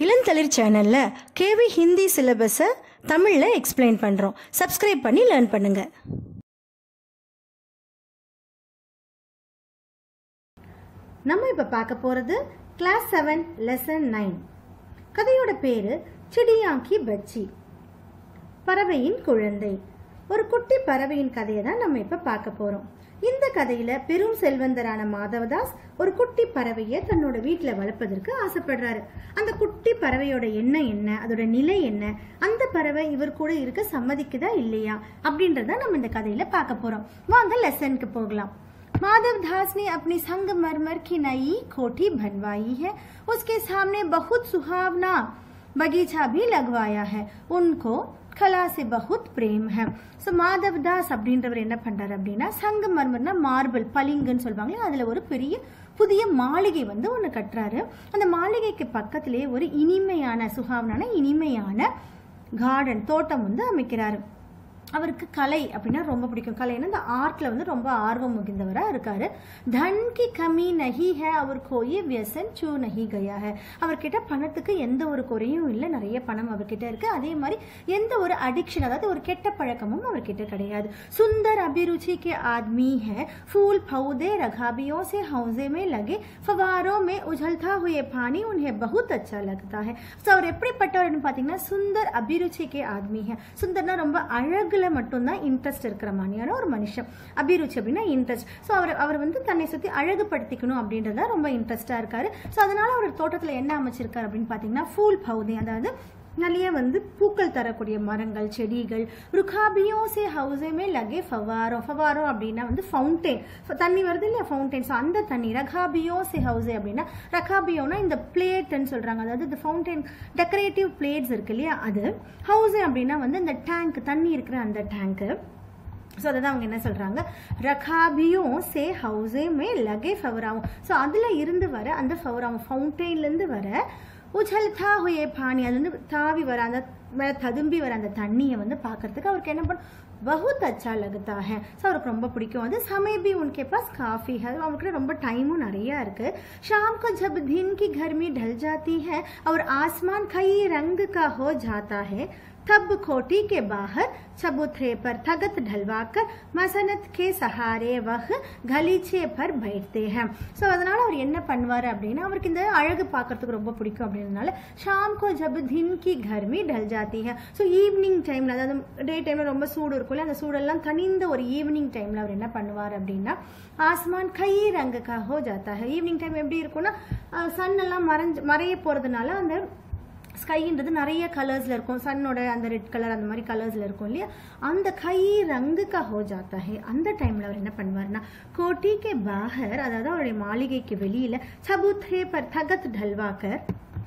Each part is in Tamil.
இளந்தளிர் சேனல்ல கேவி ஹிந்தி சிலபஸை தமிழ்ல எக்ஸ்பிளைன் பண்றோம். சப்ஸ்கிரைப் பண்ணி லேர்ன் பண்ணுங்க. நம்ம இப்ப பார்க்க போறது கிளாஸ் 7 லெசன் 9. கதையோட பேரு சிடியா கி பச்சி, பறவையின் குழந்தை. ஒரு குட்டி பறவையின் கதையை தான் நம்ம இப்ப பார்க்க போறோம். இந்த கதையில பெரும் செல்வந்தரான மாதவதாஸ் ஒரு குட்டி பறவையை தன்னோட வீட்டுல வளர்ப்பதற்கு ஆசைப்படுறாரு. அந்த குட்டி பறவையோட எண்ணம் என்ன, அதோட நிலை என்ன, அந்த பறவை இவர் கூட இருக்க சம்மதிக்குதா இல்லையா அப்படின்றத நம்ம இந்த கதையில பார்க்க போறோம். வாங்க லெசனுக்கு போகலாம். माधवदास ने अपनी संगमरमर की नई कोठी बनवाई है. उसके सामने बहुत सुहावना बगीचा भी लगवाया है. उनको कला से बहुत प्रेम है. सो மாதவதாஸ் அப்படின்றவர் என்ன பண்றாரு அப்படின்னா, சங்கமர்மர்னா மார்பிள் பளிங்குன்னு சொல்லுவாங்க, அதுல ஒரு பெரிய புதிய மாளிகை வந்து ஒன்று கட்டுறாரு. அந்த மாளிகைக்கு பக்கத்திலே ஒரு இனிமையான சுகாவனான இனிமையான கார்டன் தோட்டம் வந்து அமைக்கிறாரு. அவருக்கு கலை அப்படின்னா ரொம்ப பிடிக்கும். கலைன்னா இந்த ஆர்ட்ல வந்து ரொம்ப ஆர்வம் மிகுந்தவரா இருக்காரு. தன் கி கமி நஹி ஹே, அவர் கோயி வியசன் சூ நஹி கயா ஹே. அவர்கிட்ட பணத்துக்கு எந்த ஒரு குறையும் இல்லை, நிறைய பணம் அவர்கிட்ட இருக்கு. அதே மாதிரி எந்த ஒரு அடிக்ஷன், அதாவது ஒரு கெட்ட பழக்கமும் அவர்கிட்ட கிடையாது. சுந்தர் அபிருச்சி கே ஆத்மி ஹே, फूल पौधे रघाबियों से हौजे में लगे फवारों में उछलता हुए पानी उन्हें बहुत अच्छा लगता है. ஸோ அவர் எப்படிப்பட்டவர்னு பார்த்தீங்கன்னா, சுந்தர் அபிருச்சி கே ஆத்மி ஹே. சுந்தர்னா ரொம்ப அழகுல மட்டும்தான் இன்ட்ரெஸ்ட் இருக்கிற மாதிரியான ஒரு மனுஷன். அபிருச்சி அப்படின்னா இன்ட்ரெஸ்ட். ஸோ அவர் வந்து தன்னை சுற்றி அழகுபடுத்திக்கணும் அப்படின்றத ரொம்ப இன்ட்ரெஸ்டா இருக்காரு. ஸோ அதனால அவர் தோட்டத்தில் என்ன அமைச்சிருக்காரு அப்படின்னு பார்த்தீங்கன்னா, ஃபூல் பௌதே, அதாவது நிறைய வந்து பூக்கள் தரக்கூடிய மரங்கள், செடிகள். ருகாபியோ சே ஹவுஸேமே லகே ஃபவாரோ. ஃபவாரோ அப்படின்னா வந்து ஃபவுண்டெயின், தண்ணி வருது இல்லையா, ஃபவுண்டெயின். ஸோ அந்த தண்ணி ரகாபியோ சே ஹவுஸே அப்படின்னா, ரகாபியோனா இந்த பிளேட்ன்னு சொல்றாங்க, அதாவது இந்த ஃபவுண்டெயின் டெக்கரேட்டிவ் பிளேட்ஸ் இருக்கு இல்லையா அது. ஹவுஸே அப்படின்னா வந்து இந்த டேங்க், தண்ணி இருக்கிற அந்த டேங்க்கு. ஸோ அதை தான் அவங்க என்ன சொல்றாங்க, ரகாபியும் சே ஹவுஸே மே லகே ஃபவராவும். ஸோ அதுல இருந்து வர அந்த ஃபவராவும், ஃபவுண்டெயின்ல இருந்து வர உச்சல்தா ஹுயே பானி, அது வந்து தாவி வர அந்த மேலே ததும்பி வர அந்த தண்ணியை வந்து பார்க்கறதுக்கு அவருக்கு என்ன பண்ணும், बहुत अच्छा लगता है. ஸோ அவருக்கு ரொம்ப பிடிக்கும். அது समय भी उनके पास काफी है, அவருக்கு ரொம்ப டைமும் நிறைய இருக்கு. शाम को जब दिन की गर्मी ढल जाती है और आसमान कई रंग का हो जाता है, तब कोठी के बाहर चबूतरे पर तख्त ढलवाकर मसनत के सहारे वह गलीचे पर बैठते हैं. ஸோ அதனால அவர் என்ன பண்ணுவார் அப்படின்னா, அவருக்கு இந்த அழகு பார்க்கறதுக்கு ரொம்ப பிடிக்கும் அப்படின்றதுனால ஷாம் கோ ஜப் தின் கி கர்மி ढल जाती है. ஸோ ஈவினிங் டைம்ல, அதாவது டே டைம்ல ரொம்ப சூடு இருக்கும்ல, அந்த சூடெல்லாம் தனிந்த ஒரு ஈவினிங் டைம்ல அவர் என்ன பண்ணுவார் அப்படின்னா, ஆஸ்மான் கை ரங்கு கா ஹோ ஜாத்தா ஹை. ஈவினிங் டைம் எப்படி இருக்கும்னா, சன் எல்லாம் மறைய போறதுனால அந்த ஸ்கைன்றது நிறைய கலர்ஸ்ல இருக்கும். சன்னோட அந்த ரெட் கலர் அந்த மாதிரி கலர்ஸ்ல இருக்கும் இல்லையா, அந்த கை ரங்கு கா ஹோ ஜாத்தா ஹே. அந்த டைம்ல அவர் என்ன பண்ணுவார்னா, கோட்டி கே பாஹர், அதாவது அவருடைய மாளிகைக்கு வெளியில சபூத்ரே பர் தகத் ढलवाकर,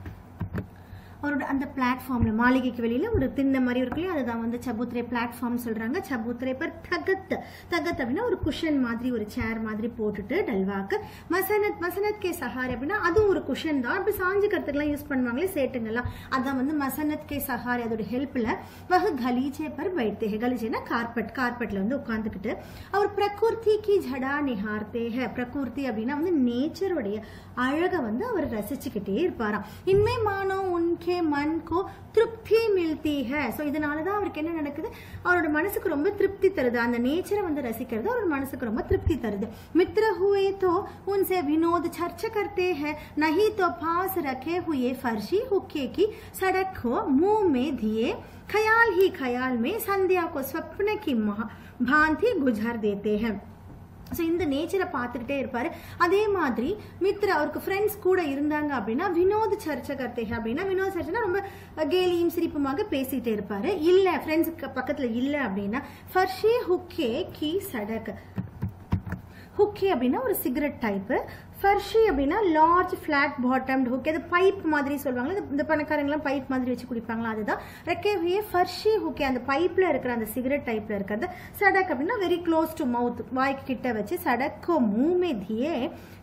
அவரோட அந்த பிளாட்ஃபார்ம்ல, மாளிகைக்கு வெளியில ஒரு திண்ணை மாதிரி இருக்கு இல்லையா, அதுதான் வந்து சபூத்ரே பிளாட்ஃபார்ம் சொல்றாங்க. சபூத்ரே பர் தகத், தகத் அப்படின்னா ஒரு குஷன் மாதிரி, ஒரு சேர் மாதிரி போட்டுட்டு ढलवाकर மசனத், மசனத் கே சஹாரே அப்படின்னா அதுவும் ஒரு குஷன் தான், அப்படி சாஞ்சுக்கிறதுக்குலாம் யூஸ் பண்ணுவாங்களே சேட்டுங்கெல்லாம், அதான் வந்து மசனத் கே சஹாரே, அதோட ஹெல்ப்ல வஹ் கலீச்சே பர் பைட்டே ஹே. கலீச்சேனா கார்பெட், கார்பெட்ல வந்து உட்கார்ந்துக்கிட்டு அவர் பிரகிருதி கி ஜடா நிஹார்த்தே ஹே. பிரகிருதி அப்படின்னா வந்து நேச்சருடைய அழகை வந்து அவர் ரசிச்சுக்கிட்டே இருப்பாராம். இன்மே மானோ உன்கே मन को திருப்தி மில்தி ஹே. ஸோ இதனாலதான் அவருக்கு என்ன நடக்குது, அவரோட மனசுக்கு ரொம்ப திருப்தி தருது. அந்த நேச்சரை வந்து ரசிக்கிறது அவரோட மனசுக்கு ரொம்ப திருப்தி தருது. மித்ர हुए तो उनसे विनोद चर्चा करते हैं, नहीं तो पास रखे हुए फर्शी हुक्के की सड़क को मुंह में दिए ख्याल ही ख्याल में संध्या को स्वप्न की भांति गुजर देते हैं. ஸோ இந்த நேச்சரை பார்த்துக்கிட்டே இருப்பாரு. அதே மாதிரி மித்ர, அவருக்கு ஃப்ரெண்ட்ஸ் கூட இருந்தாங்க அப்படின்னா, வினோத் சர்ச்சை கர்த்தே அப்படின்னா, வினோத் சர்ச்சைனா ரொம்ப கேலியும் சிரிப்புமாக பேசிட்டே இருப்பாரு. இல்ல ஃப்ரெண்ட்ஸுக்கு பக்கத்துல இல்ல அப்படின்னா, ஃபர்ஷி ஹுக்கே கி சடக். ஹுக்கே அப்படின்னா ஒரு சிகரெட் டைப்பு, ஃபர்ஷி அப்படின்னா லார்ஜ் ஃபிளாட் பாட்டம் ஹுக்கே, அது பைப் மாதிரி சொல்லுவாங்களா, இந்த பணக்காரங்களாம் பைப் மாதிரி வச்சு குடிப்பாங்களா, அதுதான் ரெக்கே ஃபர்ஷி ஹுக்கே. அந்த பைப்ல இருக்கிற அந்த சிகரெட் டைப்ல இருக்கிறது. சடக் அப்படின்னா வெரி க்ளோஸ் டு மவுத், வாய்க்கு கிட்ட வச்சு. சடக்கோ மூமே தியே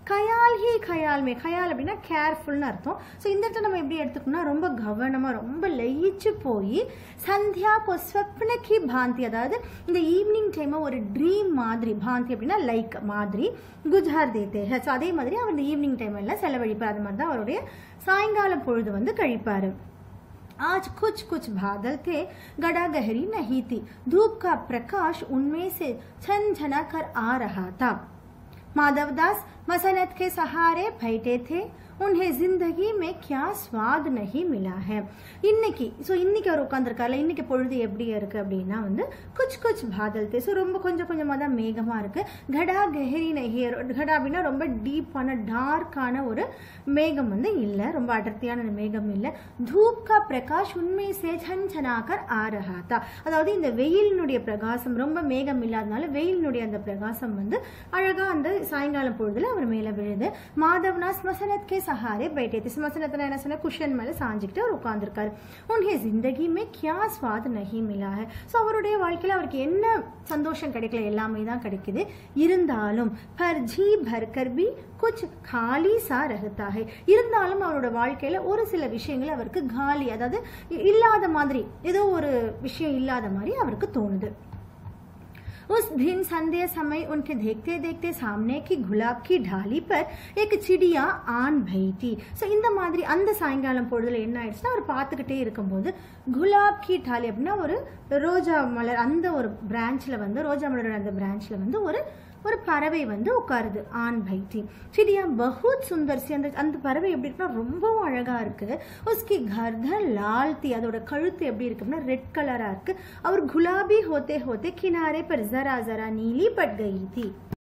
கயால் ஹி கயால் மே, கயால் அப்படின்னா கேர்ஃபுல்னு அர்த்தம். ஸோ இந்த இடத்துல நம்ம எப்படி எடுத்துக்கணும்னா ரொம்ப கவனமாக ரொம்ப லயிச்சு போய் சந்தியா கோ ஸ்வப்ன கி பாந்தி, அதாவது இந்த ஈவினிங் டைமை ஒரு ட்ரீம் மாதிரி, பாந்தி அப்படின்னா லைக் மாதிரி, குஜார் தேத்தே ஹே. ஸோ அதே மாதிரி அவர் இந்த ஈவினிங் டைம் எல்லாம் செலவழிப்பார். அது மாதிரி தான் அவருடைய சாயங்கால பொழுது வந்து கழிப்பார். आज कुछ कुछ बादल थे, गड़ा गहरी नहीं थी, धूप का प्रकाश उनमें से झनझना कर आ रहा था. माधवदास मसनत के सहारे बैठे थे, उन्हें जिंदगी में क्या स्वाद नहीं मिला है. இன்னைக்கு அவர் உட்காந்துருக்காரு. இன்னைக்கு பொழுது எப்படி இருக்கு அப்படின்னா வந்து குச் குச் பாதல் தே, ஸோ ரொம்ப கொஞ்சம் கொஞ்சமாக தான் மேகமா இருக்கு. கடா கெஹரி நஹி, கடா அப்படின்னா ரொம்ப டீப்பான டார்க்கான ஒரு மேகம் வந்து இல்லை, ரொம்ப அடர்த்தியான மேகம் இல்லை. தூப் கா பிரகாஷ் உண்மை சே झनझनाकर आ रहा था, அதாவது இந்த வெயிலினுடைய பிரகாசம், ரொம்ப மேகம் இல்லாதனால வெயிலினுடைய அந்த பிரகாசம் வந்து அழகா அந்த சாயங்காலம் பொழுதுல அவர் மேல விழுது. மாதவனாஸ் மசனத் கே सहारे बैठे थे, समसनतना என்ன சொன்னா குஷன் மேல சாஞ்சிக்கிட்டு அவர் உட்கார்ந்திருக்காரு. उन्हें जिंदगी में क्या स्वाद नहीं मिला है. ஸோ அவருடைய வாழ்க்கையில அவருக்கு என்ன சந்தோஷம் கிடைக்கல, எல்லாமே தான் கிடைக்குது. இருந்தாலும் पर जी भरकर भी कुछ खाली सा रहता है, இருந்தாலும் அவரோட வாழ்க்கையில ஒரு சில விஷயங்கள் அவருக்கு காலி, அதாவது இல்லாத மாதிரி, ஏதோ ஒரு விஷயம் இல்லாத மாதிரி அவருக்கு தோணுது. उस दिन संध्या समय उनके देखते देखते सामने की गुलाब की ढाली पर एक चिड़िया आन बैठी. ஸோ இந்த மாதிரி அந்த சாயங்காலம் பொழுதுல என்ன ஆயிடுச்சுன்னா அவர் பார்த்துக்கிட்டே இருக்கும்போது குலாப் கி டாலி அப்படின்னா ஒரு ரோஜா மலர், அந்த ஒரு பிரான்ச்ல வந்து ரோஜா மலரோட அந்த பிரான்ச்ல வந்து ஒரு பறவை வந்து உட்காருது. ஆன் பைட்டி சிடியா பகுத் சுந்தர் சி, அந்த பறவை எப்படி இருக்குன்னா ரொம்பவும் அழகா இருக்கு. உஸ்கி கர்தன் லால் தி, அதோட கழுத்து எப்படி இருக்குன்னா ரெட் கலரா இருக்கு. அவர் குலாபி ஹோத்தே ஹோத்தே கினாரே பர் ஜரா ஜரா நீலி பட் கயி தி.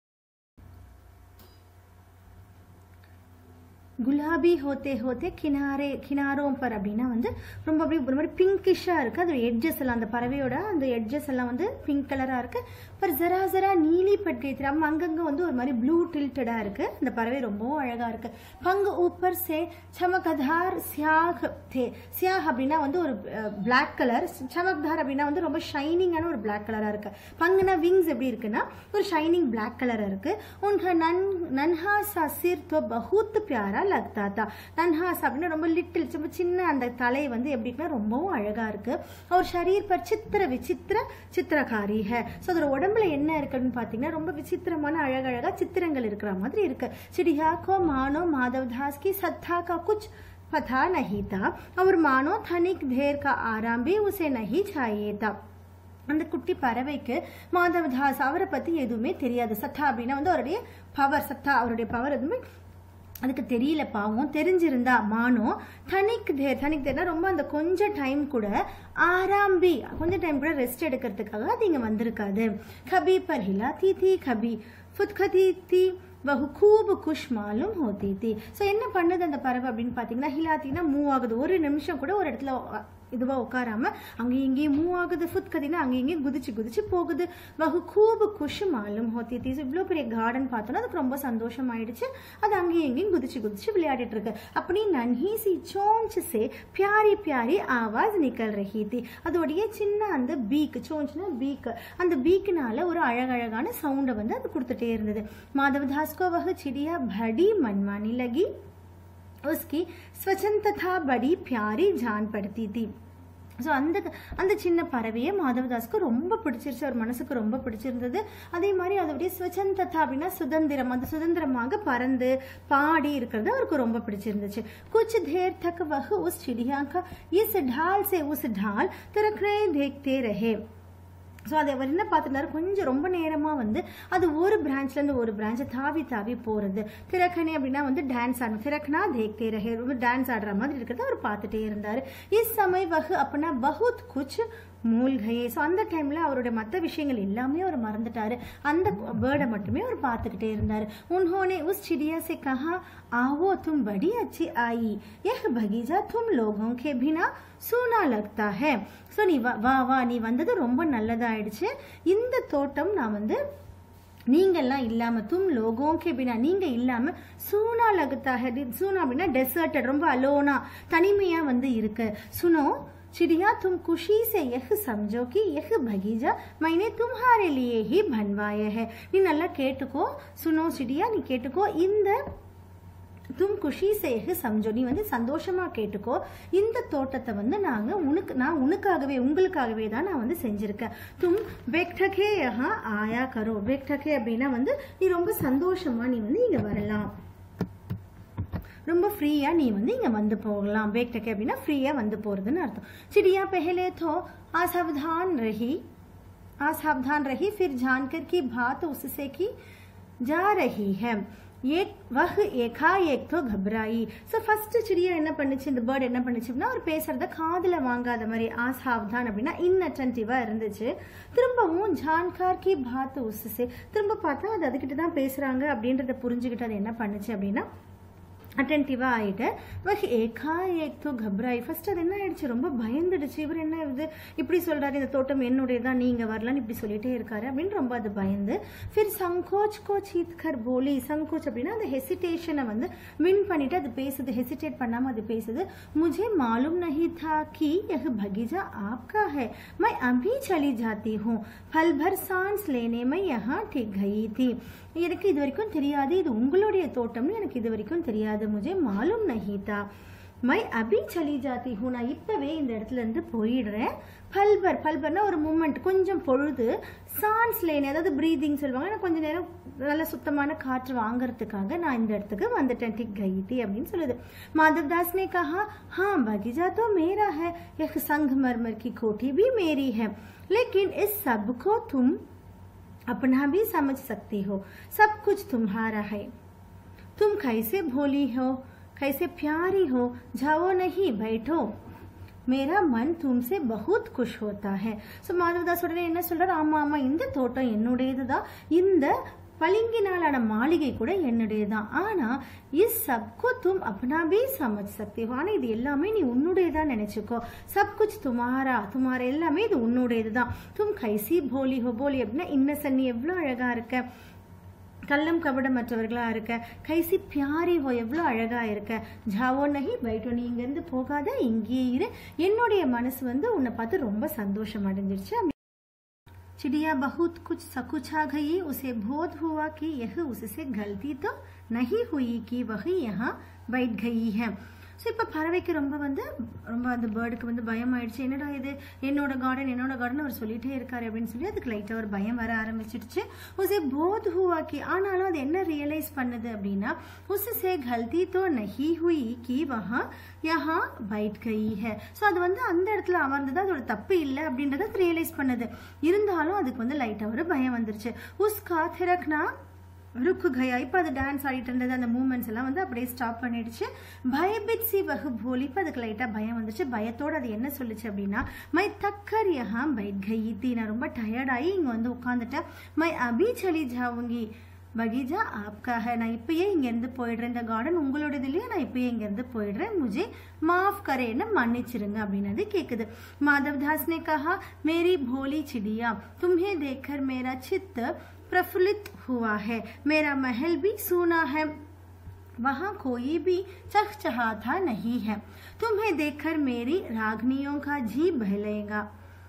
குலாபி ஹோத்தே ஹோத்தே கினாரோம் பர் அப்படின்னா வந்து ரொம்ப அப்படி ஒரு மாதிரி பிங்கிஷா இருக்கு. அதோட எட்ஜஸ் எல்லாம், அந்த பறவையோட அந்த எட்ஜஸ் எல்லாம் வந்து பிங்க் கலரா இருக்கு. பர் ஜரா ஜரா நீலி பட் கயி, அங்கங்க வந்து ஒரு மாதிரி ப்ளூ டில்டடா இருக்கு. அந்த பறவை ரொம்பவும் அழகா இருக்கு. பங்கு ஊப்பர் சே சமகதார் சியாஹ் தே, சியாஹ் அப்படின்னா வந்து ஒரு பிளாக் கலர், சமக்தார் அப்படின்னா வந்து ரொம்ப ஷைனிங்கான ஒரு பிளாக் கலரா இருக்கு. பங்குனா விங்ஸ் எப்படி இருக்குன்னா ஒரு ஷைனிங் பிளாக் கலர் இருக்கு. உன்க நன்ஹா சா சிர் தோ பஹுத் பியாரா லக்தா தா. நன்ஹாஸ் அப்படின்னா ரொம்ப லிட்டில், ரொம்ப சின்ன அந்த தலை வந்து எப்படி இருக்குன்னா ரொம்பவும் அழகா இருக்கு. அவர் ஷரீர் பர் சித்திர விசித்திர சித்திரகாரி ஹே. ஸோ அதோட உடம்புல என்ன இருக்குன்னு பாத்தீங்கன்னா ரொம்ப விசித்திரமான அழகழகா சித்திரங்கள் இருக்கிற மாதிரி இருக்கு. चिड़िया को मानो माधवदास की सत्ता का कुछ पता नहीं था, और मानो तनिक देर का आराम भी उसे नहीं चाहिए था. அந்த குட்டி பறவைக்கு மாதவதாஸ் அவரை பத்தி எதுவுமே தெரியாது. சத்தா அப்படின்னா வந்து அவருடைய பவர், சத்தா அவருடைய பவர் எதுவுமே அதுக்கு தெரியல. பாவம் தெரிஞ்சிருந்தா மானோ தனிக் தேர்னா ரொம்ப அந்த கொஞ்சம் டைம் கூட ஆராம்பி, கொஞ்சம் டைம் கூட ரெஸ்ட் எடுக்கிறதுக்காக அது இங்க வந்திருக்காது. கபி பர் ஹிலாத்தி தீ, கபி ஃபுத்கதி தீ, வஹு கூபு குஷ் மாலும் ஹோத்தி தீ. ஸோ என்ன பண்ணுது அந்த பறவை அப்படின்னு பார்த்தீங்கன்னா ஹிலாத்தினா மூவ் ஆகுது. ஒரு நிமிஷம் கூட ஒரு இடத்துல இதுவா உட்காராம அங்கேயும் இங்கேயும் மூவ் ஆகுது. ஃபுத்கதினா அங்கேயும் இங்கேயும் குதிச்சு குதிச்சு போகுது. வஹு கூபு குஷ் மாலும் ஹோத்தி தீ. இவ்வளோ பெரிய கார்டன் பார்த்தோன்னா அதுக்கு ரொம்ப சந்தோஷம் ஆயிடுச்சு. அது அங்கேயும் இங்கேயும் குதிச்சு குதிச்சு விளையாடிட்டு இருக்கு. அப்படி நன்ஹி சி சோஞ்ச் சே பியாரி பியாரி ஆவாஸ் நிக்கல் ரஹி தீ. அதோடைய சின்ன அந்த பீக், சோஞ்ச்னா பீக், அந்த பீக்குனால ஒரு அழகழகான சவுண்டை வந்து அது கொடுத்துட்டே இருந்தது. மாதவதாஸ் को वह चिड़िया बड़ी मनमानी लगी, उसकी स्वच्छंदता बड़ी प्यारी जान पड़ती थी. ஸோ அந்த சின்ன பறவையை மாதவதாஸ்க்கு ரொம்ப பிடிச்சிருச்சு, அவர் மனசுக்கு ரொம்ப பிடிச்சிருந்தது. அதே மாதிரி அதோடைய ஸ்வச்சந்ததா அப்படின்னா சுதந்திரம், அந்த சுதந்திரமாக பறந்து பாடி இருக்கிறது அவருக்கு ரொம்ப பிடிச்சிருந்துச்சு. குச் தேர் தக் வஹ் உஸ் चिड़िया का इस ढाल से उस ढाल तरकने देखते रहे. ஸோ அதை அவர் என்ன பார்த்துட்டாரு, கொஞ்சம் ரொம்ப நேரமாக வந்து அது ஒரு பிரான்ச்லேருந்து ஒரு பிரான்ச்சை தாவி தாவி போகிறது. திரக்கணி அப்படின்னா வந்து டான்ஸ் ஆடணும், திரக்கனா தேக்தே ரஹே, டான்ஸ் ஆடுற மாதிரி இருக்கிறத அவர் பார்த்துட்டே இருந்தார். இஸ் சமய் வஹ் அப்படின்னா பஹுத் குச் மூழ்கையே. ஸோ அந்த டைமில் அவருடைய மற்ற விஷயங்கள் எல்லாமே அவர் மறந்துட்டாரு, அந்த பேர்டை மட்டுமே அவர் பார்த்துக்கிட்டே இருந்தார். உன்ஹோனே உஸ் चिड़िया से कहा, आओ तुम बड़ी अच्छी आई, यह बगीचा तुम लोगों के बिना सूना लगता है. ஸோ நீ வா நீ வந்தது ரொம்ப நல்லதாயிடுச்சு. இந்த தோட்டம் நான் வந்து நீங்கெல்லாம் இல்லாம, தும் லோகோங்கே பின்னா நீங்க இல்லாம, சூனா லகுத்தாக, சூனா அப்படின்னா டெசர்டட், ரொம்ப அலோனா தனிமையா வந்து இருக்கு. சுனோ चिड़िया तुम खुशी से यह समझो कि यह बगीचा मैंने तुम्हारे लिए ही बनवाया है. நீ நல்லா கேட்டுக்கோ. सुनो चिड़िया, நீ கேட்டுக்கோ. இந்த तुम खुशी से यह समझो, நீ வந்து சந்தோஷமா கேட்டுக்கோ. இந்த தோட்டத்தை வந்து நான் உனக்காகவே உங்களுக்காகவே தான் நான் வந்து செஞ்சிருக்கேன். தும் बैठके यहाँ आया करो. बैठके அப்படின்னா வந்து நீ ரொம்ப சந்தோஷமா நீ வந்து இங்க வரலாம், ரொம்ப ஃப்ரீயா நீ வந்து இங்க வந்து போகலாம். बैठके அப்படின்னா ஃப்ரீயா வந்து போறதுன்னு அர்த்தம். चिड़िया पहले तो असावधान रही फिर जानकर की बात उससे की जा रही है. वह एकाएक तो घबराई. सो फर्स्ट चिड़िया என்ன பண்ணுச்சு, இந்த பேர்ட் என்ன பண்ணுச்சு அப்படின்னா ஒரு பேசுறத காதுல வாங்காத மாதிரி அசாவதான் அப்படின்னா இன்அட்டென்டிவா இருந்துச்சு. திரும்பவும் ஜான்கார் கி பாத் உஸ்ஸே, திரும்ப பார்த்தா அது அதுகிட்ட தான் பேசுறாங்க அப்படின்றத புரிஞ்சுக்கிட்டு அது என்ன பண்ணுச்சு அப்படின்னா அட்டென்டிவா ஆயிட்டு. ஏகாஏக் தோ घबराई. ஃபர்ஸ்ட் அது என்ன ஆயிடுச்சு, ரொம்ப பயந்துடுச்சு. இவர் என்ன இது இப்படி சொல்றாரு, இந்த தோட்டம் என்னுடையதான், நீங்க வரலான்னு இப்படி சொல்லிட்டே இருக்காரு அப்படின்னு ரொம்ப அது பயந்து. फिर संकोच को चीत कर बोली. संकोच அப்படின்னா அந்த ஹெசிடேஷனை வந்து வின் பண்ணிட்டு அது பேசுது, ஹெசிடேட் பண்ணாம அது பேசுது. मुझे मालूम नहीं था कि यह बगीचा आपका है, मैं अभी चली जाती हूँ, फल भर सांस लेने में यहाँ टिक गई थी. எனக்கு இது வரைக்கும் தெரியாது, இது உங்களுடைய தோட்டம்னு எனக்கு இது வரைக்கும் தெரியாது. मुझे मालूम नहीं था, मैं अभी चली जाती हूँ, நான் இப்பவே இந்த இடத்துல இருந்து போயிடுறேன். பல்பர்னா ஒரு மூமெண்ட், கொஞ்சம் பொழுது. சான்ஸ் லேன் அதாவது பிரீதிங் சொல்லுவாங்க, நான் கொஞ்ச நேரம் நல்ல சுத்தமான காற்று வாங்கறதுக்காக நான் இந்த இடத்துக்கு வந்துட்டேன். டிக் गई थी அப்படின்னு சொல்லுது. माधवदास ने कहा, हाँ बगीचा तो मेरा है, यह संगमरमर की कोठी भी मेरी है, लेकिन इस सब को तुम अपना भी समझ सकती हो, सब कुछ तुम्हारा है. तुम कैसे भोली हो, कैसे प्यारी हो, जाओ नहीं बैठो, मेरा मन तुमसे बहुत खुश होता है. सो माधवदास உடனே என்ன சொல்றாரு, ஆமா ஆமா இந்த தோட்டம் என்னுடையதுதான், இந்த பளிங்கினாலான மாளிகை கூட என்னுடையதான். ஆனா இஸ் சப்கோ தும் அப்னா பி சமஜ் சக்தி ஹோ, ஆனா இது எல்லாமே நீ உன்னுடையதான் நினைச்சுக்கோ. சப் குச் துமாரா எல்லாமே இது உன்னுடையதுதான். தும் கைசி போலி ஹோ, போலி அப்படின்னா இன்னசென்ட், நீ எவ்வளவு அழகா இருக்க, கள்ளம் கபடமற்றவர்களா இருக்க. கைசி பியாரி ஹோ, எவ்வளவு அழகா இருக்க. ஜாவோ நஹி பைட்டோ, நீ இங்க இருந்து போகாத, இங்கேயே இரு. என்னுடைய மனசு வந்து உன்னை பார்த்து ரொம்ப சந்தோஷம் அடைஞ்சிருச்சு. चिड़िया बहुत कुछ सकुचा गई. उसे बोध हुआ कि यह उससे गलती तो नहीं हुई कि वह यहाँ बैठ गई है. ஸோ இப்போ பறவைக்கு ரொம்ப அந்த பேர்டுக்கு வந்து பயம் ஆயிடுச்சு. என்னடா இது, என்னோட கார்டன் அவர் சொல்லிட்டே இருக்காரு அப்படின்னு சொல்லி அதுக்கு லைட்டாக ஒரு பயம் வர ஆரம்பிச்சிடுச்சு. உசே போத் ஹுவா கி, ஆனாலும் அது என்ன ரியலைஸ் பண்ணுது அப்படின்னா உஸ்ஸே கல்தி தோ நஹி ஹுயி கி வஹா யஹா பைட் கயி ஹை. ஸோ அது வந்து அந்த இடத்துல அமர்ந்தது அதோட தப்பு இல்லை அப்படின்றத ரியலைஸ் பண்ணுது. இருந்தாலும் அதுக்கு வந்து லைட்டாக ஒரு பயம் வந்துருச்சு. உஸ்கா திரக்னா ருக்கு கயா, இப்போ அது டான்ஸ் ஆடிட்டு இருந்தது, அந்த மூமெண்ட்ஸ் எல்லாம் வந்து அப்படியே ஸ்டாப் பண்ணிடுச்சு. பயபித் சி வகு போலி, இப்போ அதுக்கு லைட்டாக பயம் வந்துச்சு. பயத்தோடு அது என்ன சொல்லுச்சு அப்படின்னா மை தக்கர் யஹா பைட் கயி தி, நான் ரொம்ப டயர்டாகி இங்கே வந்து உட்காந்துட்டேன். மை அபி சலி ஜாவுங்கி பகீஜா ஆப்கா ஹை, நான் இப்பயே இங்கேருந்து போயிடுறேன், இந்த கார்டன் உங்களோடது இல்லையா, நான் இப்பயே இங்கேருந்து போயிடுறேன், முஜே மாஃப் கரேன்னு மன்னிச்சிருங்க அப்படின்னு கேட்குது. माधवदास ने कहा, मेरी भोली चिड़िया तुम्हें देखकर मेरा चित्त प्रफुल्लित हुआ है, मेरा महल भी सोना है, वहाँ कोई भी चहचहाता नहीं है, तुम्हें देखकर मेरी रागनियों का जी बहलेगा,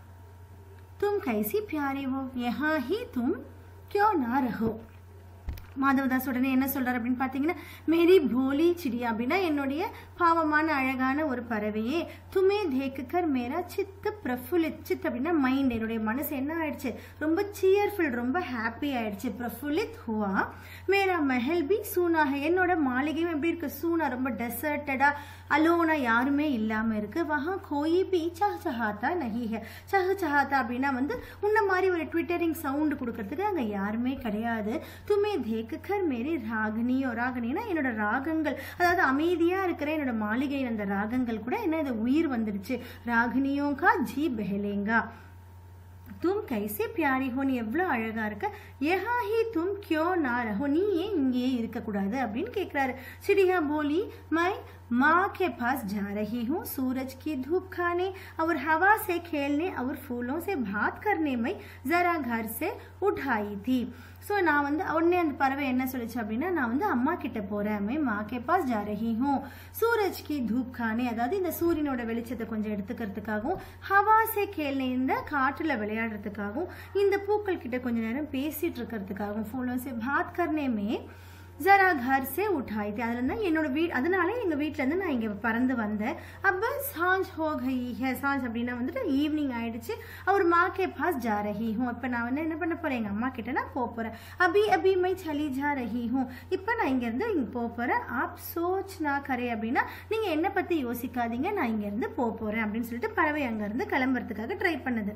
तुम कैसी प्यारी हो, यहाँ ही तुम क्यों ना रहो. மாதவதாஸ் உடனே என்ன சொல்றாரு அப்படின்னு பாத்தீங்கன்னா, மேரி போலி சிடியா அப்படின்னா என்னுடைய பாவமான அழகான ஒரு பறவையே, துமே தேக்கர் மேரா சித்த பிரஃபுல்லித், சித் அப்படின்னா மைண்ட், என்னுடைய மனசு என்ன ஆயிடுச்சு, ரொம்ப சியர்ஃபுல், ரொம்ப ஹாப்பி ஆயிடுச்சு. பிரஃபுல்லித் ஹுவா மேரா மஹல் பி சூனா ஹை, என்னோட மாளிகையும் எப்படி இருக்கு, சூனா ரொம்ப டெசர்ட்டடா அலோனா யாருமே இல்லாம இருக்கு. வஹா கோயி பி சஹச்சஹாத்தா நஹி ஹை, சஹச்சஹாத்தா அப்படின்னா வந்து உன்ன மாதிரி ஒரு ட்விட்டரிங் சவுண்ட் கொடுக்கறதுக்கு அங்க யாருமே கிடையாது. துமே தேக்கர் மேரி ராகினியோ, ராகினினா என்னோட ராகங்கள், அதாவது அமைதியா இருக்கிற என்னோட மாளிகையில் அந்த ராகங்கள் கூட என்ன இது உயிர் வந்துடுச்சு. ராகினியோ கா ஜி பெஹலேங்கா, तुम कैसे प्यारी हो, நீ எவ்வளவு அழகா இருக்க. யஹா ஹி தும் கியோ நா ரஹோ, நீ ஏன் இங்கேயே இருக்கக்கூடாது அப்படின்னு கேட்கிறாரு. चिड़िया बोली, मैं माँ के पास जा रही हूँ, सूरज की धूप खाने और हवा से खेलने और फूलों से बात करने में जरा घर से उठाई थी. ஸோ நான் வந்து உடனே அந்த பறவை என்ன சொல்லிச்சு அப்படின்னா, நான் வந்து அம்மா கிட்ட போறேன், मैं माँ के पास जा रही हूँ सूरज की धूप खाने, அதாவது இந்த சூரியனோட வெளிச்சத்தை கொஞ்சம் எடுத்துக்கிறதுக்காகவும் हवा से खेलने இந்த காற்றுல விளையாடுறதுக்காகவும் இந்த பூக்கள் கிட்ட கொஞ்ச நேரம் பேசிட்டு இருக்கிறதுக்காகவும் फूलों से बात करने में जरा घर से उठाई थी, அதுல தான் என்னோட அதனால எங்க வீட்ல இருந்து நான் இங்க பறந்து வந்தேன். अब सांझ हो गई है, सांझ அப்படினா வந்துட்டு ஈவினிங் ஆயிடுச்சு. और माँ के पास जा रही हूँ, இப்ப நான் வந்து என்ன பண்ண போறேன், எங்க அம்மா கிட்ட நான் போக போறேன். अभी अभी मैं चली जा रही हूँ, இப்ப நான் இங்க இருந்து இங்க போக போறேன். आप सोच ना करे அப்படினா நீங்க என்ன பத்தி யோசிக்காதீங்க, நான் இங்க இருந்து போக போறேன் அப்படின்னு சொல்லிட்டு பறவை அங்க இருந்து கிளம்பறதுக்காக ட்ரை பண்ணுது.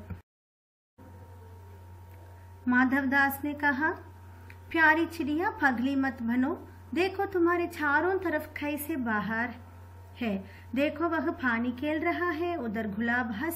माधव दास ने कहा, प्यारी चिड़िया पगली मत बनो, देखो तुम्हारे चारों तरफ कैसे बाहर है, देखो वह पानी खेल रहा है, उधर गुलाब हंस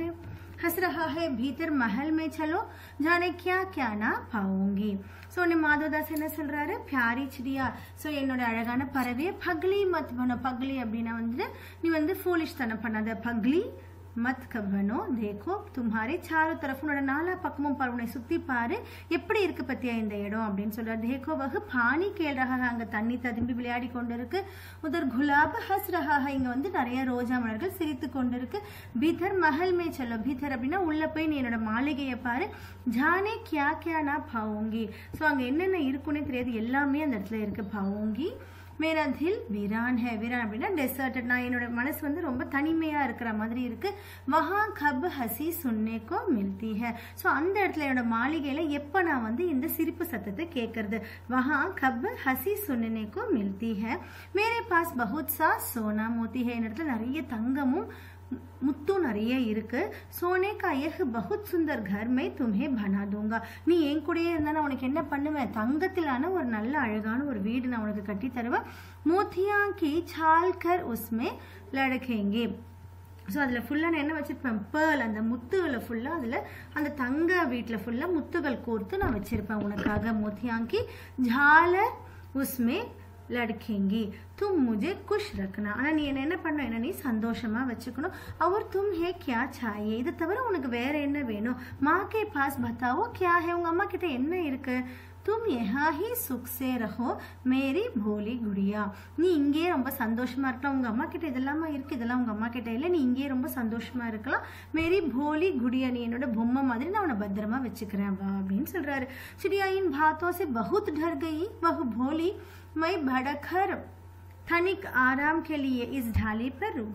रहा है, भीतर महल में चलो, जाने क्या क्या ना पाऊंगी. ஸோ உடனே மாதவதாஸ் என்ன சொல்றாரு, பியாரி சிடியா, ஸோ என்னோட அழகான பறவையை பக்லி மத் பனோ, பக்லி அப்படின்னா வந்துட்டு நீ வந்து ஃபூலிஷ் தனம் பண்ணாத, பக்லி मत बनो, देखो तुम्हारे चारों तरफ उन्नोட நாலா பக்கமும் பாரு, உன்னை சுத்தி பாரு எப்படி இருக்கு பத்தியா இந்த இடம் அப்படின்னு சொல்றாரு. देखो वह पानी खेल रहा है, அங்க தண்ணி ததும்பி விளையாடி கொண்டிருக்கு. उधर गुलाब हंस रहा है, இங்க வந்து நிறைய ரோஜா மலர்கள் சிரித்து கொண்டிருக்கு. भीतर महल में चलो, भीतर அப்படின்னா உள்ள போய் நீ என்னோட மாளிகையை பாரு. जाने क्या क्या ना पाऊंगी, ஸோ அங்க என்னென்ன இருக்குன்னே தெரியாது, எல்லாமே அந்த இடத்துல இருக்கு. पाऊंगी मेरा दिल वीरान है, वीरान அப்படின்னா டெசர்ட்டட், நான் என்னோட மனசு வந்து ரொம்ப தனிமையா இருக்கிற மாதிரி இருக்கு. वहां कब हंसी सुनने को मिलती है, ஸோ அந்த இடத்துல என்னோட மாளிகையில எப்ப நான் வந்து இந்த சிரிப்பு சத்தத்தை கேட்கறது. वहां कब हंसी सुनने को मिलती है, मेरे पास बहुत सा सोना मोती है, இந்த இடத்துல நிறைய தங்கமும் முத்தும் நிறைய இருக்கு. சோனே கா யஹ் பஹுத் சுந்தர் கர் மை தும்ஹே பனா தூங்கா, நீ என் கூடயே இருந்தா நான் உனக்கு என்ன பண்ணுவேன், தங்கத்திலான ஒரு நல்ல அழகான ஒரு வீடு நான் உனக்கு கட்டி தருவேன். மோத்தியா கி சால் கர் உஸ்மே லடக்கேங்கே, ஸோ அதில் ஃபுல்லாக நான் என்ன வச்சுருப்பேன், பேர்ல், அந்த முத்துகளை ஃபுல்லாக அதில் அந்த தங்க வீட்டில் ஃபுல்லாக முத்துகள் கோர்த்து நான் வச்சுருப்பேன் உனக்காக. மோத்தியாங்கி ஜாலர் உஸ்மே लड़केंगी, तुम मुझे खुश रखना, ஆனா நீ என்ன பண்ண, என்ன நீ சந்தோஷமா வச்சுக்கணும். और तुम है क्या चाहिए, இது தவிர உனக்கு வேற என்ன வேணும். माँ के पास बताओ क्या है, உங்க அம்மா கிட்ட என்ன இருக்கு. तुम यहाँ ही सुख से रहो मेरी भोली गुड़िया, நீ இங்கே ரொம்ப சந்தோஷமா இருக்கலாம், உங்க அம்மா கிட்ட இதெல்லாமா இருக்கு, இதெல்லாம் உங்க அம்மா கிட்ட இல்லை, நீ இங்கே ரொம்ப சந்தோஷமா இருக்கலாம். मेरी भोली गुड़िया, நீ என்னோட பொம்மை மாதிரி நான் உன்னை பத்திரமா வச்சுக்கிறேன் வா அப்படின்னு சொல்றாரு. चिड़िया इन बातों से बहुत डर गई, वह भोली मैं भड़कर तनिक आराम के लिए इस ढाली पर रुक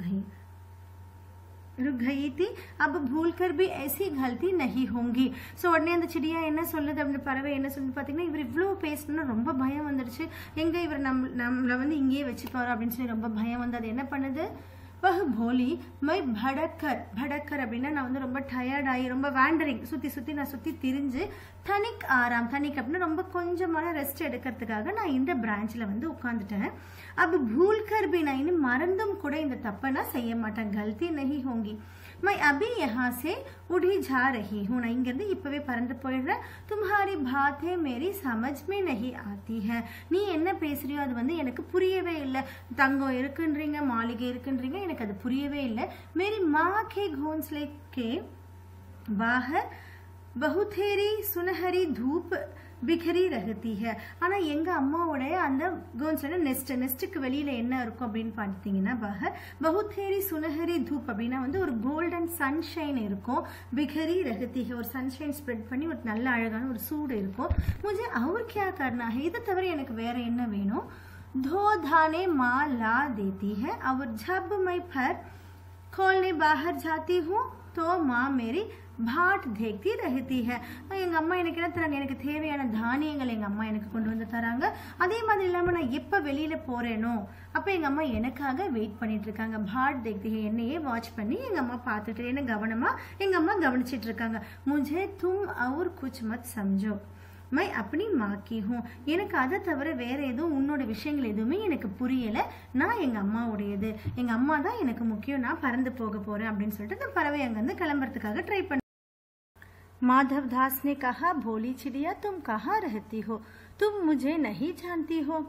गई थी, अब भूल कर भी ऐसी गलती नहीं होंगी. ஸோ உடனே அந்த சிடியா என்ன சொல்லுது, அப்படின்னு பறவை என்ன சொல்லுது பார்த்தீங்கன்னா, இவர் இவ்வளோ பேசணும்னா ரொம்ப பயம் வந்துடுச்சு, எங்க இவர் நம்மளை வந்து இங்கேயே வச்சுப்பாரு அப்படின்னு சொல்லி ரொம்ப பயம் வந்து அது என்ன பண்ணுது. वह भोली मैं भड़कर அப்படின்னா நான் வந்து ரொம்ப டயர்ட் ஆகி ரொம்ப வேண்டரிங், சுத்தி நான் சுத்தி திரிஞ்சு, தனிக் ஆராம், தனிக் அப்படின்னா ரொம்ப கொஞ்சமான ரெஸ்ட் எடுக்கிறதுக்காக நான் இந்த பிரான்ச்ல வந்து உட்காந்துட்டேன். अब भूल कर भी, நான் இன்னும் மறந்தும் கூட இந்த தப்பை நான் செய்ய மாட்டேன், गलती नहीं होंगी. मैं अभी यहाँ से उड़ी जा रही हूँ, நான் இங்கிருந்து இப்பவே பறந்து போயிடுறேன். तुम्हारी बातें मेरी समझ में नहीं आती है, நீ என்ன பேசுறியோ அது வந்து எனக்கு புரியவே இல்லை, தங்கம் இருக்குன்றீங்க, மாளிகை இருக்குன்றீங்க, எனக்கு அது புரியவே இல்லை. मेरी माँ के घोंसले के बाहर बहुतेरी सुनहरी धूप बिखरी रहती है, ஆனா எங்க அம்மாவோடைய அந்த கோன்ஸ்ல நெஸ்ட்டுக்கு வெளியில என்ன இருக்கும் அப்படின்னு பார்த்தீங்கன்னா, பஹர் பஹுத்தேரி சுனஹரி தூப் அப்படின்னா வந்து ஒரு கோல்டன் சன்ஷைன் இருக்கும். பிகரி ரஹத்தி ஒரு சன்ஷைன் ஸ்ப்ரெட் பண்ணி ஒரு நல்ல அழகான ஒரு சூடு இருக்கும். मुझे और क्या करना है, இதை தவிர எனக்கு வேற என்ன வேணும். धो धाने माँ ला देती है, और जब मैं फर खोलने बाहर जाती हूँ तो माँ मेरी भाट देखती रहती है, எங்க அம்மா எனக்கு என்ன தராங்க, எனக்கு தேவையான தானியங்கள் எங்க அம்மா எனக்கு கொண்டு வந்து தராங்க. அதே மாதிரி இல்லாம நான் எப்ப வெளியில போறேனோ அப்ப எங்க அம்மா எனக்காக வெயிட் பண்ணிட்டு இருக்காங்க. பாட் देखती है, என்னையே வாட்ச் பண்ணி எங்க அம்மா பார்த்துட்டு என்ன கவனமா எங்க அம்மா கவனிச்சிட்டு இருக்காங்க. मुझे तुम और कुछ मत समझो, मैं अपनी माँ की हूँ, எனக்கு அதை தவிர வேற எதுவும் உன்னோட விஷயங்கள் எதுவுமே எனக்கு புரியல, நான் எங்க அம்மாவுடையது, எங்க அம்மா தான் எனக்கு முக்கியம், நான் பறந்து போக போறேன் அப்படின்னு சொல்லிட்டு அந்த பறவை அங்கிருந்து கிளம்புறதுக்காக ட்ரை பண்ண. माधव दास ने कहा, भोली चिड़िया तुम कहाँ रहती हो, तुम मुझे नहीं जानती हो,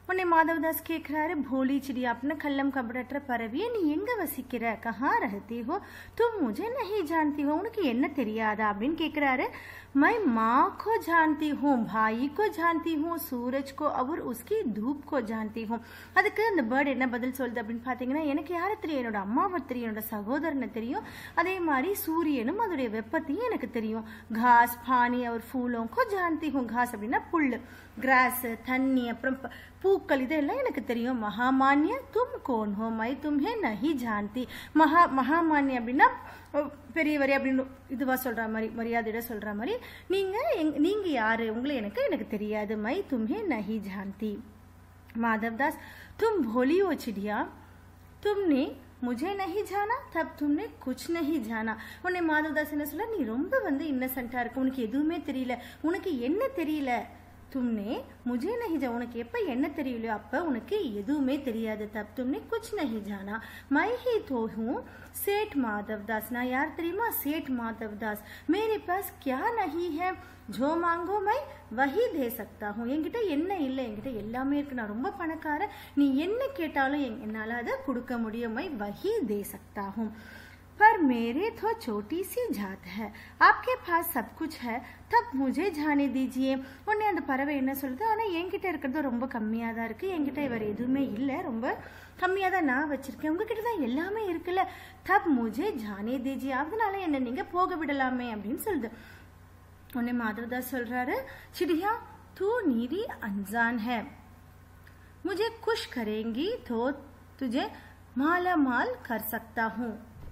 உன்னை மாதவதாஸ் கேட்கிறாரு, போலி चिड़िया अपना கள்ளம் கபடற்ற பறவையே, நீ எங்க வசிக்கிற? कहाँ रहती हो? तुम मुझे नहीं जानती हो? உனக்கு என்ன தெரியாதா அப்படின்னு கேட்கிறாரு. मैं माँ को जानती हूँ, भाई को जानती हूँ, सूरज को और उसकी धूप को जानती हूँ. அதுக்கு அந்த பேர்டு என்ன பதில் சொல்லுது அப்படின்னு பார்த்தீங்கன்னா, எனக்கு யாரை தெரியும்? என்னோட அம்மாவை தெரியும், என்னோட சகோதரனை தெரியும், அதே மாதிரி சூரியனும் அதோடைய வெப்பத்தையும் எனக்கு தெரியும். घास पानी और फूलों को जानती हूँ. घास அப்படின்னா புல்லு, கிராஸ் தண்ணி, அப்புறம் பூக்கள், இதெல்லாம் எனக்கு தெரியும். மகாமான்ய தும் கோன் ஹோ, மை தும்ஹே நஹி ஜான்தி. மகாமான்ய அப்படின்னா பெரியவரே அப்படின்னு இதுவா சொல்ற மாதிரி, மரியாதையோட சொல்ற மாதிரி, நீங்க யாரு, உங்களை எனக்கு தெரியாது. மை தும்ஹே நஹி ஜான்தி. माधवदास, तुम भोली हो चिड़िया, तुमने मुझे नहीं जाना, तब तुमने कुछ नहीं जाना. உன்னை மாதவதாஸ் என்ன சொல்ல, நீ ரொம்ப இன்னசென்ட்டா இருக்க, உனக்கு எதுவுமே தெரியல, உனக்கு என்ன தெரியல. तुमने मुझे नहीं जाना, உனக்கு எப்ப என்ன தெரியலையோ அப்ப உனக்கு எதுவுமே தெரியாது. तब तुमने कुछ नहीं जाना. मैं ही तो हूँ सेठ माधवदास. நான் யார் தெரியுமா? सेठ माधवदास. मेरे पास क्या नहीं है, जो मांगो मैं वही दे सकता हूँ. என்கிட்ட என்ன இல்லை, என்கிட்ட எல்லாமே இருக்கு, நான் ரொம்ப பணக்காரன், நீ என்ன கேட்டாலும் என்னால அதை கொடுக்க முடியும். मैं वही दे सकता हूँ. पर मेरे तो छोटी सी जात है, आपके पास सब कुछ है, तब मुझे जाने दीजिए. உடனே அந்த பறவை என்ன சொல்லுது, ஆனா என்கிட்ட இருக்கிறது ரொம்ப கம்மியா தான் இருக்கு, என்கிட்ட வேற எதுவுமே இல்லை, ரொம்ப கம்மியா தான் நான் வச்சிருக்கேன், உங்ககிட்ட தான் எல்லாமே இருக்குல்ல. तब मुझे जाने दीजिए, அதனால என்ன நீங்க போக விடலாமே அப்படின்னு சொல்லுது. उन्हें माधवदास சொல்றாரு, चिड़िया तू नीरी अनजान है, मुझे खुश करेंगी तो तुझे माला माल कर सकता हूँ.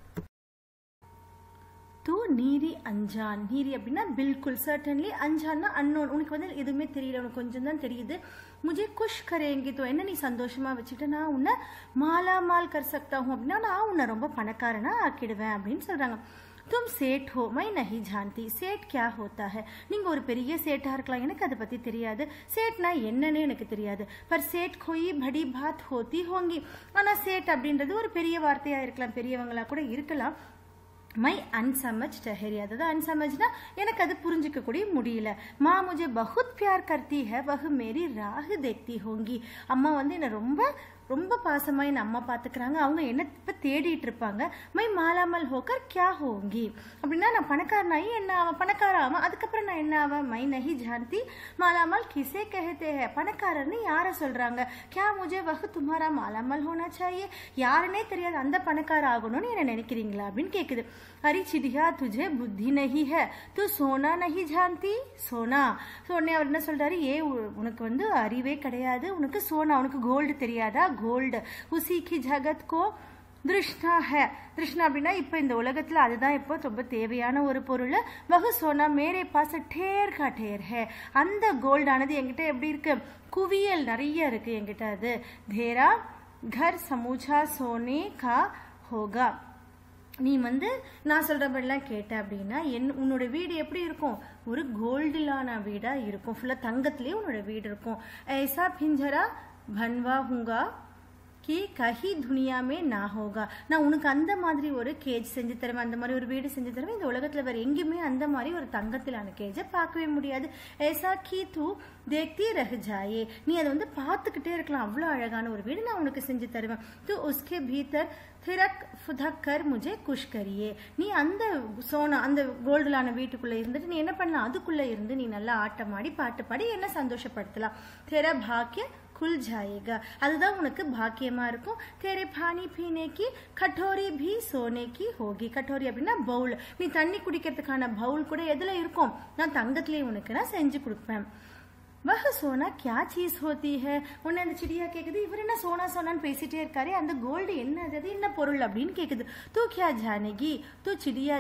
तू नीरी अनजान. नीरी அப்படின்னா बिल्कुल certainly, अनजाना unknown, உனக்கு எதுவுமே தெரியல, உனக்கு கொஞ்சம் தான் தெரியுது. मुझे खुश करेंगी तो என்ன நீ சந்தோஷமா வச்சுட்டு நான் உன்னை மாலா மால் कर सकता हूँ அப்படின்னா நான் உன்னை ரொம்ப பணக்காரனா ஆக்கிடுவேன் அப்படின்னு சொல்றாங்க. तुम सेठ हो, मैं नहीं जानती. सेठ क्या होता है? நீங்க ஒரு பெரிய சேட்டா இருக்கலாம், எனக்கு அதை பத்தி தெரியாது. சேட்னா என்னன்னு எனக்கு தெரியாது. पर सेठ कोई बड़ी बात होती होंगी. ஆனா சேட் அப்படின்றது ஒரு பெரிய வார்த்தையா இருக்கலாம், பெரியவங்களா கூட இருக்கலாம். மை अनसमझ ठहरी, அதாவது अनसमझனா எனக்கு அது புரிஞ்சிக்க கூட முடியல. माँ मुझे बहुत प्यार करती है, वह मेरी राह देखती होंगी. அம்மா என்ன ரொம்ப ரொம்ப பாசமா என்ன அம்மா பாத்துக்கிறாங்க, அவங்க என்ன இப்ப தேடிட்டு இருப்பாங்க. மை மாலாமல் ஹோக்கர் கியா ஹோங்கி அப்படின்னா நான் பணக்காரனாயி என்ன ஆவேன், பணக்காராம அதுக்கப்புறம் நான் என்ன ஆவேன். மை நஹி ஜான்தி மாலாமல் கிசே கஹதே ஹை, பணக்காரர்னு யார சொல்றாங்க. கியா முஜே வஹ் தும்ஹாரா மாலாமல் ஹோனா சாஹியே, யாருன்னே தெரியாது அந்த பணக்கார ஆகணும்னு என்ன நினைக்கிறீங்களா அப்படின்னு கேக்குது. अरे चिड़िया तुझे बुद्धि नहीं है, तू सोना नहीं जानती. सोना உடனே அவர் என்ன சொல்றாரு, உனக்கு அறிவே கிடையாது, உனக்கு சோனா, உனக்கு கோல்டு தெரியாதா? கோல்டு उसी की जगत को திருஷ்ணா है. திருஷ்ணா அப்படின்னா இப்ப இந்த உலகத்துல அதுதான் இப்போ ரொம்ப தேவையான ஒரு பொருள். வகு சோனா மேரே பாஸ் ठेर का ठेर है. அந்த கோல்டானது என்கிட்ட எப்படி இருக்கு, குவியல் நிறைய இருக்கு என்கிட்ட. அது धेरा घर समूचा सोने का होगा. நீ நான் சொல்றபடிலாம் கேட்ட அப்படின்னா உன்னோட வீடு எப்படி இருக்கும், ஒரு கோல்டிலான வீடா இருக்கும், ஃபுல்லா தங்கத்திலேயே உன்னோட வீடு இருக்கும். ऐसा पिंजरा बनवाऊंगा कि कहीं दुनिया में ना होगा. நான் உனக்கு அந்த மாதிரி ஒரு கேஜ் செஞ்சு தருவேன், அந்த மாதிரி ஒரு வீடு செஞ்சு தருவேன், இந்த உலகத்துல வேற எங்கேயுமே அந்த மாதிரி ஒரு தங்கத்திலான கேஜை பார்க்கவே முடியாது. ऐसा कि तू देखती रह जाए, நீ அதை பார்த்துக்கிட்டே இருக்கலாம், அவ்வளோ அழகான ஒரு வீடு நான் உனக்கு செஞ்சு தருவேன். तो उसके भीतर थिरक फुदक कर मुझे खुश करिए. நீ அந்த சோனா அந்த கோல்டுலான வீட்டுக்குள்ள இருந்துட்டு நீ என்ன பண்ணலாம், அதுக்குள்ள இருந்து நீ நல்லா ஆட்டம் ஆடி பாட்டு பாடி என்ன சந்தோஷப்படுத்தலாம். तेरा भाग्य खुल जाएगा, அதுதான் உனக்கு பாக்கியமா இருக்கும். तेरे पानी पीने की कटोरी भी सोने की होगी. कटोरी அப்படின்னா பவுல், நீ தண்ணி குடிக்கிறதுக்கான பவுல் கூட எதுல இருக்கும், நான் தங்கத்திலே உனக்கு நான் செஞ்சு கொடுப்பேன். वह सोना क्या चीज होती है. உன்னை அந்த चिड़िया கேக்குது, இவர் என்ன சோனா சோனான்னு பேசிட்டே இருக்காரு, அந்த கோல்டு என்னது, என்ன பொருள் அப்படின்னு கேக்குது. तू क्या जानेगी, तू चिड़िया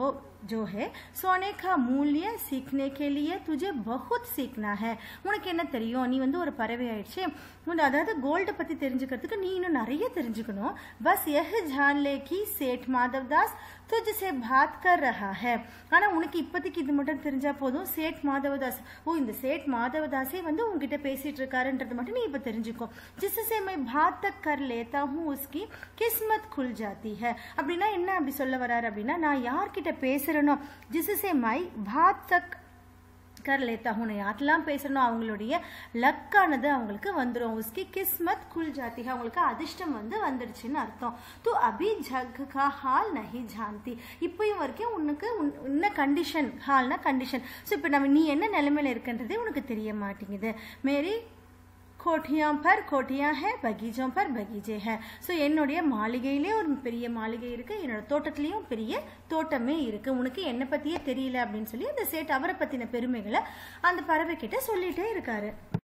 जो है सोने का मूल्य सीखने के लिए तुझे बहुत सीखना है. உனக்கு என்ன தெரியும், நீ ஒரு பறவை ஆயிடுச்சு, அதாவது கோல்ட பத்தி தெரிஞ்சுக்கிறதுக்கு நீ இன்னும் நிறைய தெரிஞ்சுக்கணும். बस यह जान ले कि सेठ माधवदास तुझसे बात कर रहा है. ஆனா உனக்கு இப்போதைக்கு இது மட்டும் தெரிஞ்சா போதும், சேட் மாதவதாஸ், இந்த சேட் மாதவதாஸே உங்ககிட்ட பேசிட்டு இருக்காருன்றது மட்டும் நீ இப்ப தெரிஞ்சுக்கோ. जिससे मैं बात तक कर लेता हूँ उसकी किस्मत खुल जाती है. அப்படின்னா என்ன அப்படி சொல்ல வராரு அப்படின்னா, நான் யார்கிட்ட பேசுறேனோ, जिससे मैं बात तक कर लेता हूँ யாரெல்லாம் பேசணும் அவங்களுடைய லக்கானது அவங்களுக்கு வந்துரும் उसकी किस्मत खुल जाती है அவங்களுக்கு அதிர்ஷ்டம் வந்துடுச்சுன்னு அர்த்தம் तो अभी जग का हाल नहीं जानती இப்பயும் வரைக்கும் உனக்கு என்ன கண்டிஷன் ஹால்னா கண்டிஷன் ஸோ இப்போ நம்ம நீ என்ன நிலைமையில இருக்குன்றதே உனக்கு தெரிய மாட்டேங்குது मेरी कोठियां पर कोठियां है बगीचों पर बगीचे है ஸோ என்னுடைய மாளிகையிலே ஒரு பெரிய மாளிகை இருக்கு என்னோட தோட்டத்திலயும் பெரிய தோட்டமே இருக்கு உனக்கு என்ன பத்தியே தெரியல அப்படின்னு சொல்லி அந்த சேட் அவரை பத்தின பெருமைகளை அந்த பறவை கிட்ட சொல்லிட்டே இருக்காரு